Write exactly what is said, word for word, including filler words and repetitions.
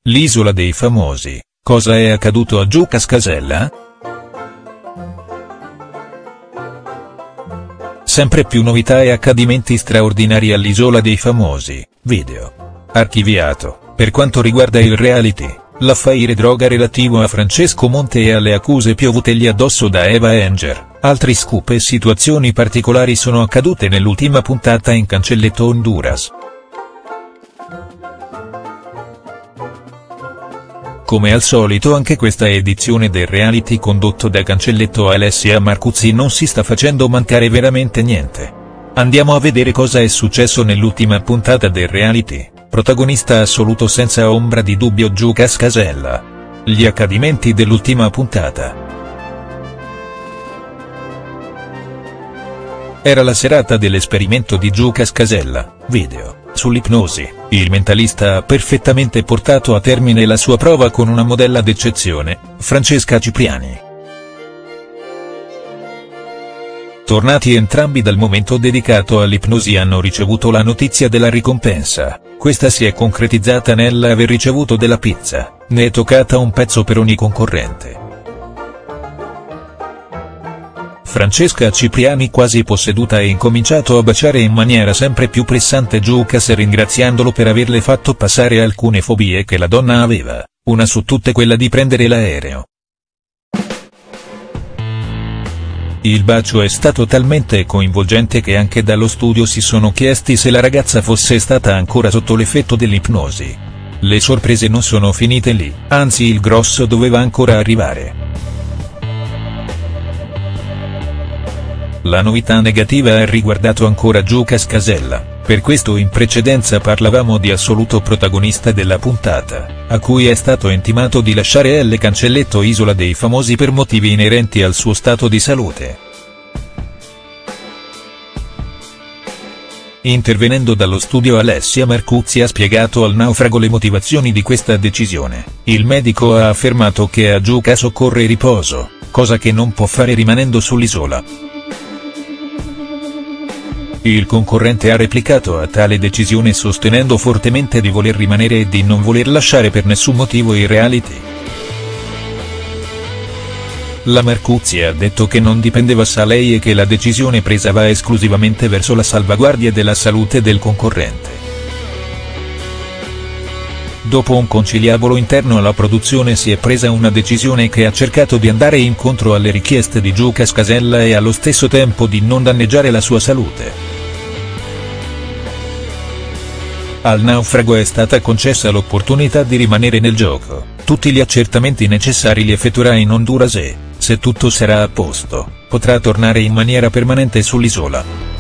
L'isola dei famosi, cosa è accaduto a Giù Cascasella?. Sempre più novità e accadimenti straordinari all'Isola dei Famosi, video. Archiviato, per quanto riguarda il reality, l'affaire droga relativo a Francesco Monte e alle accuse piovutegli addosso da Eva Enger, altri scoop e situazioni particolari sono accadute nell'ultima puntata in Cancelletto Honduras. Come al solito anche questa edizione del reality condotto da Cancelletto Alessia Marcuzzi non si sta facendo mancare veramente niente. Andiamo a vedere cosa è successo nell'ultima puntata del reality, protagonista assoluto senza ombra di dubbio Giù Cascasella. Gli accadimenti dell'ultima puntata. Era la serata dell'esperimento di Giù Cascasella, video. Sull'ipnosi, il mentalista ha perfettamente portato a termine la sua prova con una modella d'eccezione, Francesca Cipriani. Tornati entrambi dal momento dedicato all'ipnosi hanno ricevuto la notizia della ricompensa, questa si è concretizzata nell'aver ricevuto della pizza, ne è toccata un pezzo per ogni concorrente. Francesca Cipriani quasi posseduta ha incominciato a baciare in maniera sempre più pressante Giù Cas ringraziandolo per averle fatto passare alcune fobie che la donna aveva, una su tutte quella di prendere l'aereo. Il bacio è stato talmente coinvolgente che anche dallo studio si sono chiesti se la ragazza fosse stata ancora sotto l'effetto dell'ipnosi. Le sorprese non sono finite lì, anzi il grosso doveva ancora arrivare. La novità negativa ha riguardato ancora Giù Cascasella, per questo in precedenza parlavamo di assoluto protagonista della puntata, a cui è stato intimato di lasciare il Cancelletto Isola dei Famosi per motivi inerenti al suo stato di salute. Intervenendo dallo studio Alessia Marcuzzi ha spiegato al naufrago le motivazioni di questa decisione. Il medico ha affermato che a Giù Cas occorre riposo, cosa che non può fare rimanendo sull'isola. Il concorrente ha replicato a tale decisione sostenendo fortemente di voler rimanere e di non voler lasciare per nessun motivo il reality. La Marcuzzi ha detto che non dipendeva da lei e che la decisione presa va esclusivamente verso la salvaguardia della salute del concorrente. Dopo un conciliabolo interno alla produzione si è presa una decisione che ha cercato di andare incontro alle richieste di Giù Cascasella e allo stesso tempo di non danneggiare la sua salute. Al naufrago è stata concessa l'opportunità di rimanere nel gioco, tutti gli accertamenti necessari li effettuerà in Honduras e, se tutto sarà a posto, potrà tornare in maniera permanente sull'isola.